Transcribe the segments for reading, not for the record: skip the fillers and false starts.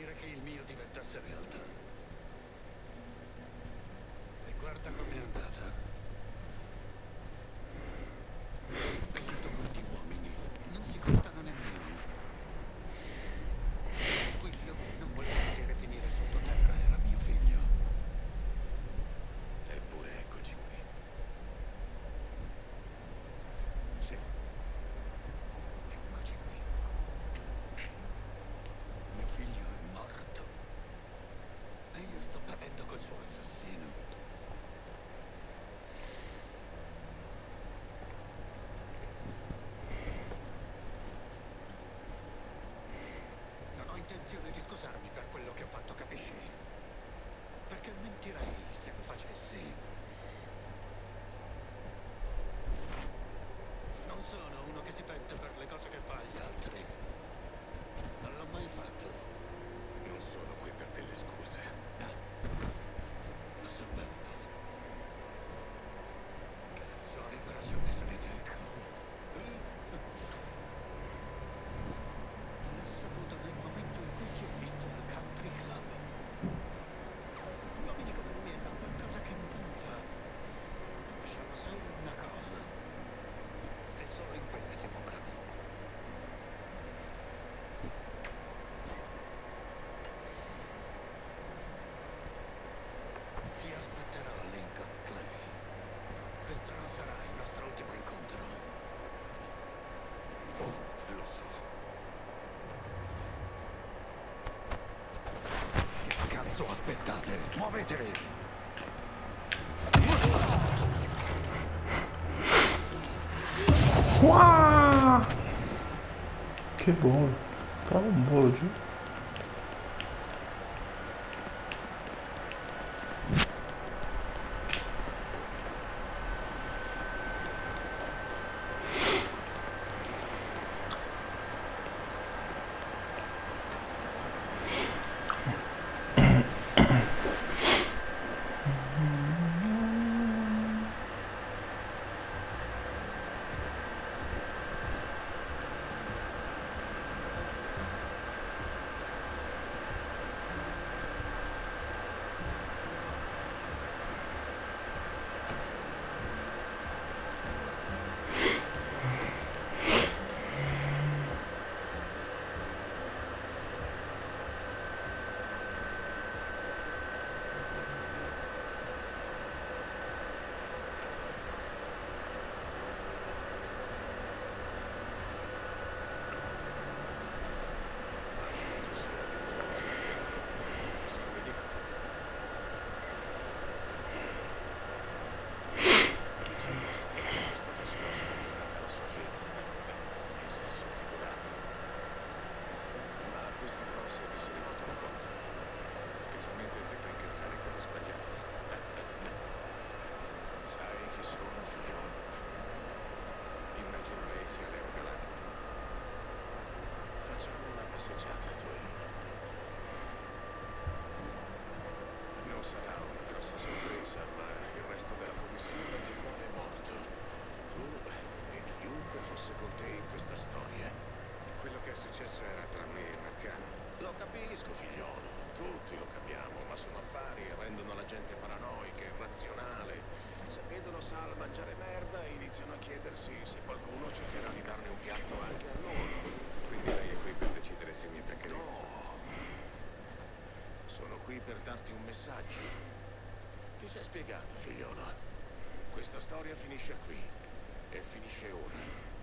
impedire che il mio diventasse realtà. E guarda com'è andata. Ho seppellito molti uomini, non si contano nemmeno. Quello che non volevo vedere finire sottoterra era mio figlio. Eppure eccoci qui. Sì, eccoci qui. Mio figlio è morto. E io sto patendo col suo assassino. Non ho intenzione di scusarmi per quello che ho fatto, capisci? Perché mentirei se lo facessi. Non sono uno che si pente per le cose che fa agli altri. Non l'ho mai fatto. Non sono qui per delle scuse. No. Lo so bene. Cazzo, avevo ragione su di te. L'ho saputo nel momento in cui ti ho visto al country club. Uomini come lui hanno qualcosa che non va. Facciamo solo una cosa. E solo in quella siamo bravi. Ti aspetterò, Lincoln Clay. Questo non sarà il nostro ultimo incontro. Lo so. Che cazzo aspettate? Muovetevi! Uah! Che buono. Trova un volo giù. Per darti un messaggio. Ti sei spiegato, figliolo? Questa storia finisce qui. E finisce ora.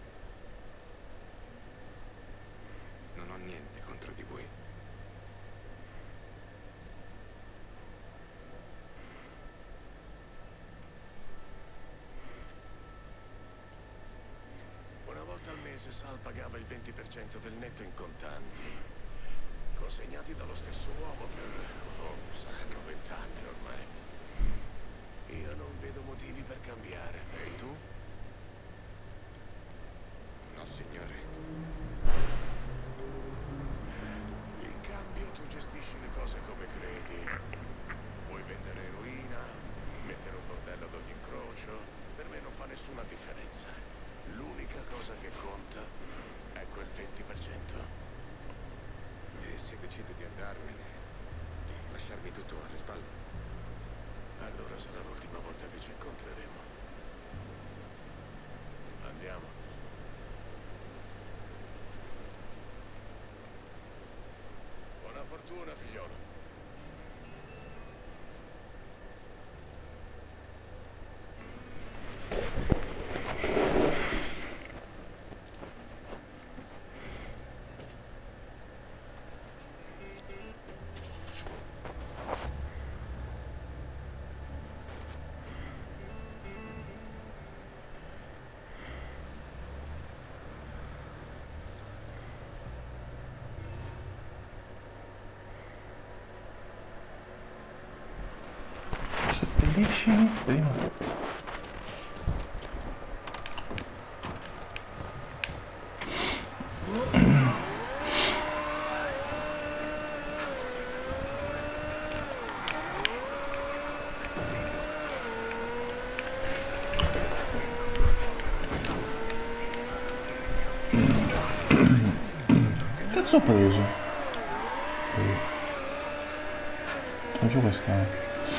Non ho niente contro di voi. Una volta al mese Sal pagava il 20% del netto in contanti. Consegnati dallo stesso uomo per, saranno 20 anni ormai. Io non vedo motivi per cambiare. E tu? No, signore. In cambio tu gestisci le cose come credi. Vuoi vendere eroina, mettere un bordello ad ogni incrocio? Per me non fa nessuna differenza. L'unica cosa che conta è quel 20%. E se decido di andarmene, di lasciarmi tutto alle spalle, allora sarà l'ultima volta che ci incontreremo. Andiamo. Buona fortuna, figliolo. Seppelliscimi prima. Che cazzo ho preso? Ho giù questa.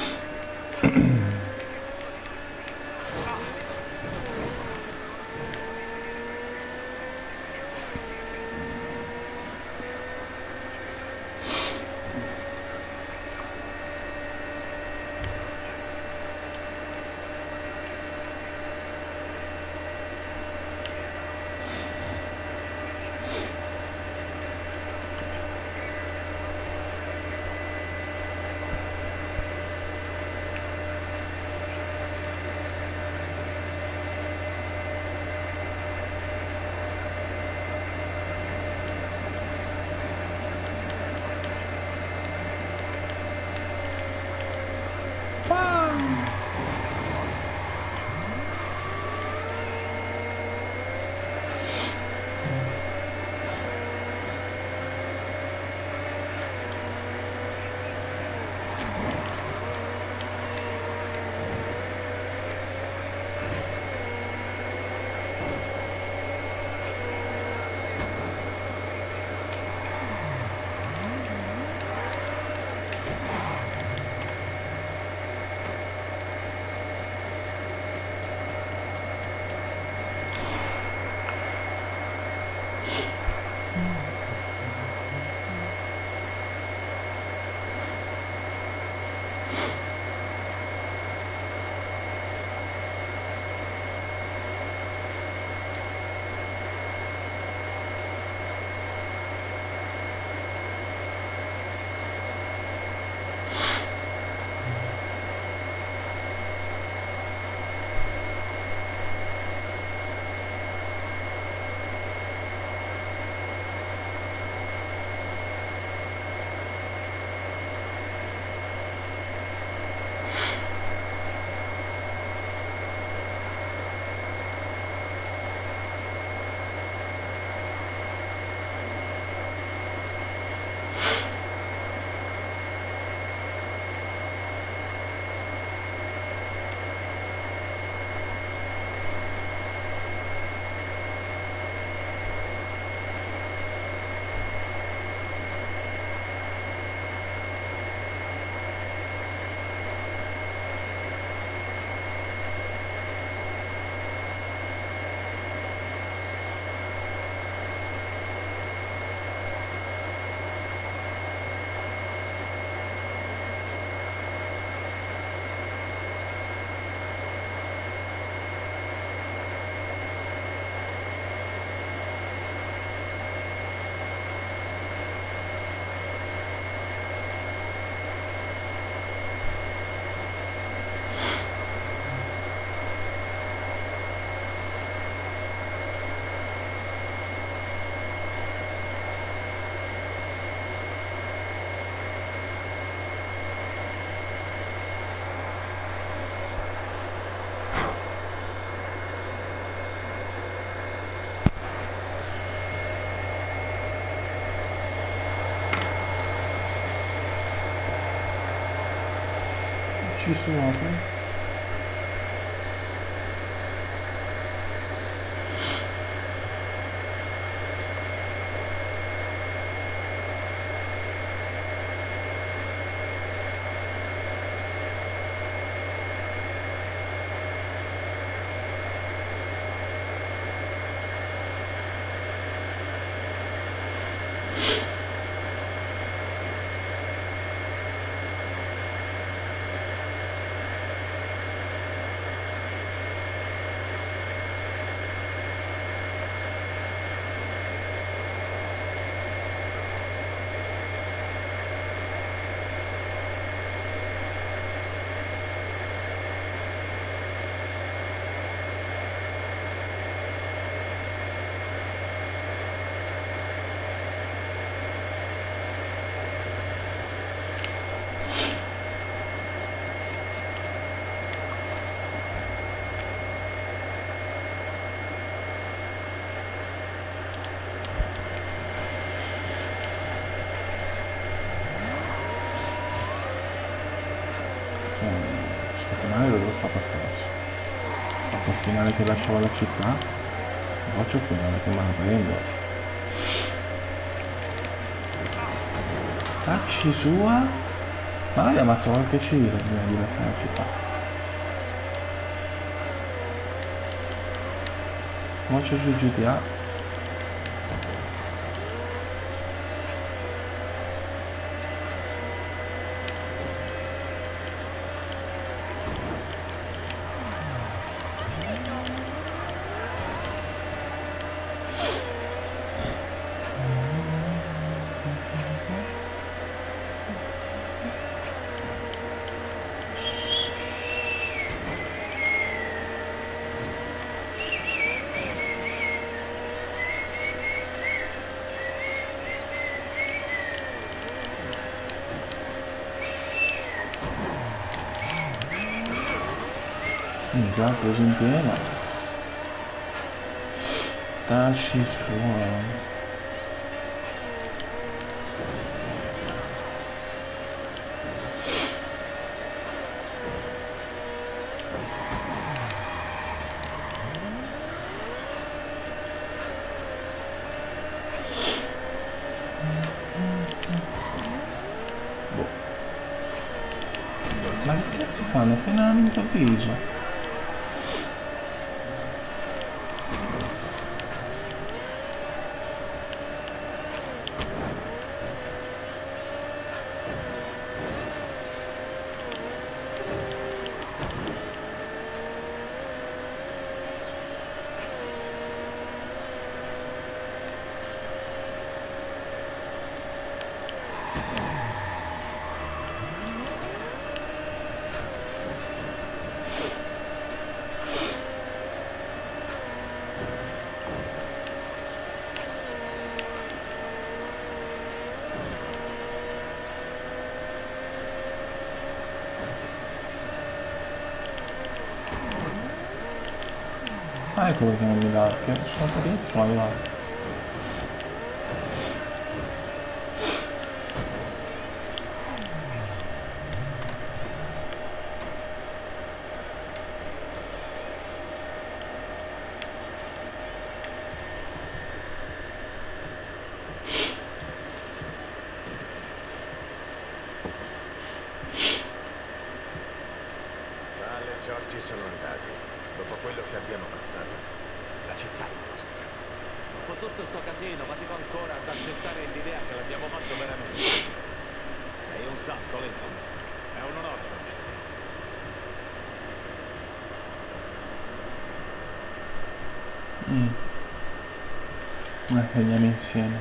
Ci sono. finale che lasciava la città, lo faccio il finale che me la prendo. Cacci sua, magari ammazzo qualche civile prima di lasciare la città. Faccio su GTA. Già preso in piena. Tacci sua. Boh. Ma che cazzo fanno? Appena all'improvviso. Ah, ecco perché non mi dà, perché sono un po' dietro, ma mi dà. Sal e Giorgi sono andati. Dopo quello che abbiamo passato, la città è nostra. Dopo tutto sto casino, fatico ancora ad accettare l'idea che l'abbiamo fatto veramente. Sei un santo, Lincoln. È un onore conoscerti. Veniamo insieme.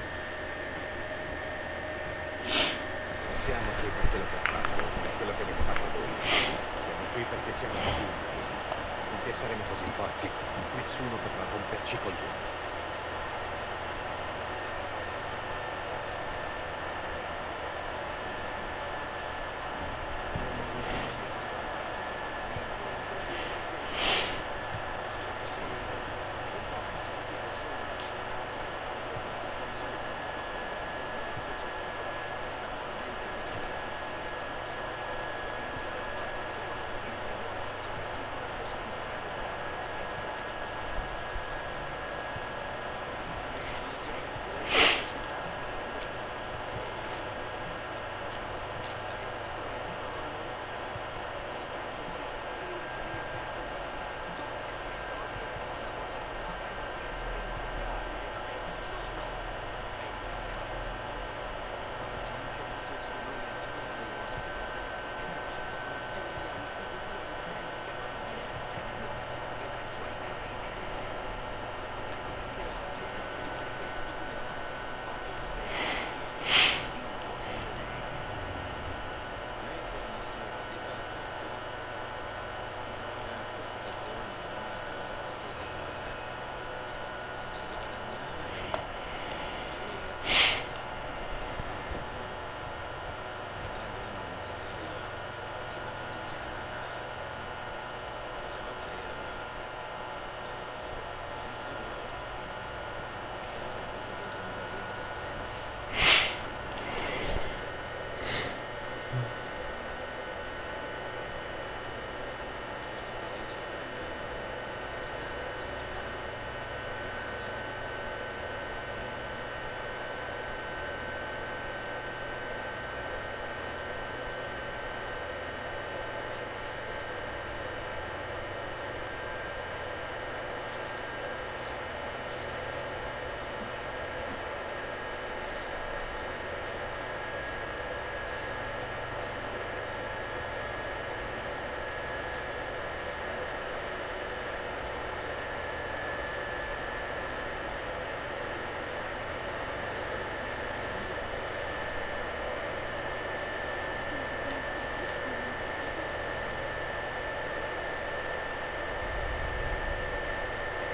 Non siamo qui per quello che ho fatto, per quello che avete fatto voi. Siamo qui perché siamo stati uniti. Finché saremo così forti, nessuno potrà romperci i coglioni.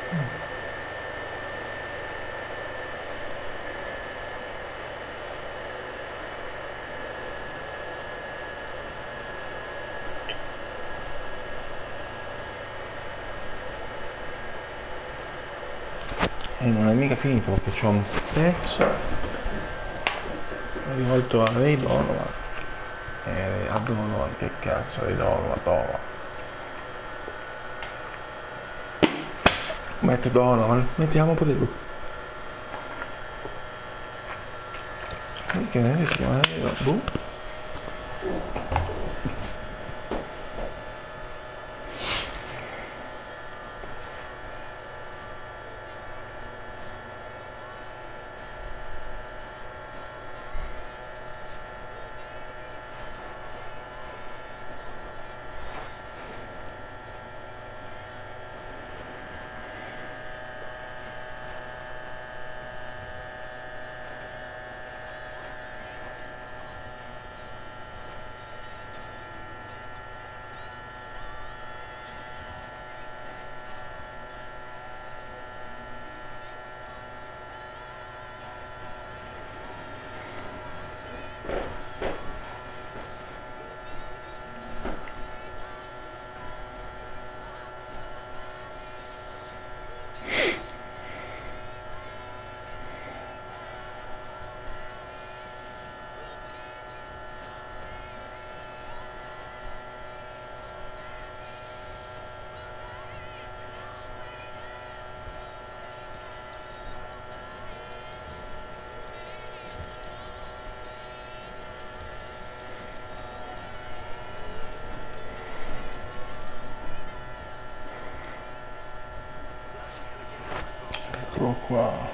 E non è mica finito perché c'ho un pezzo rivolto a Ray Donovan. A Donovan, che cazzo, Ray Donovan, Donovan. Mette Donovan, mettiamo pure lui. Che ne si chiama? Boh. Eccolo qua.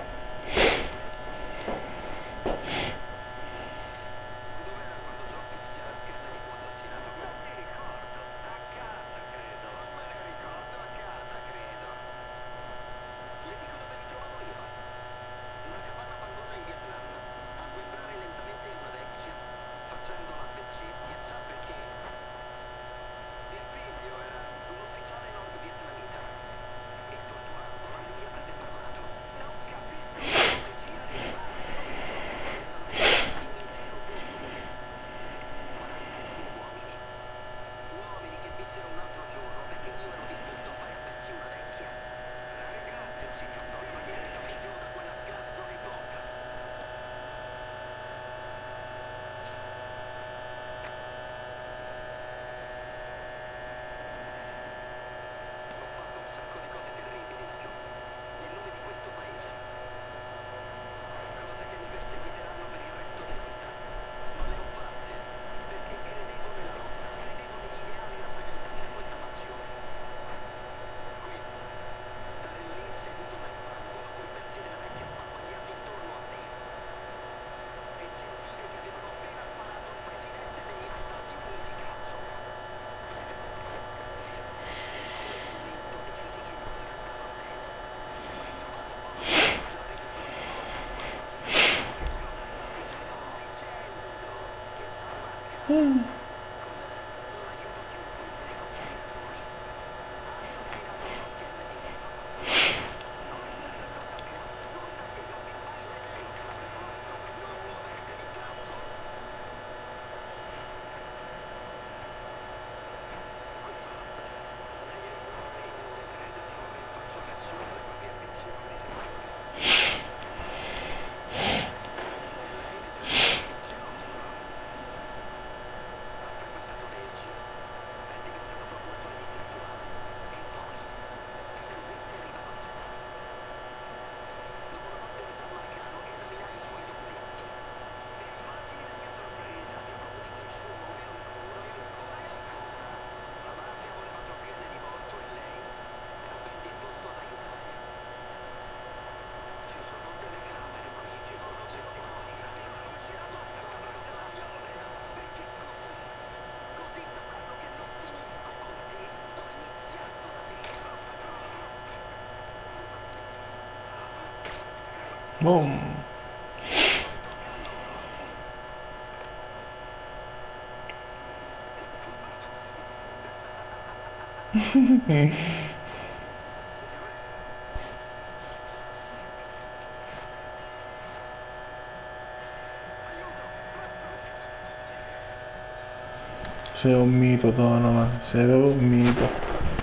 Boom. Sei un mito, Donovan, sei proprio un mito.